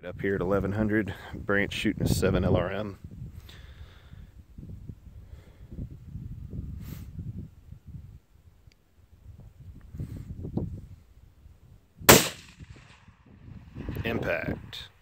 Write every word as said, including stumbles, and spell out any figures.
Up here at eleven hundred, Branch shooting a seven L R M. Impact.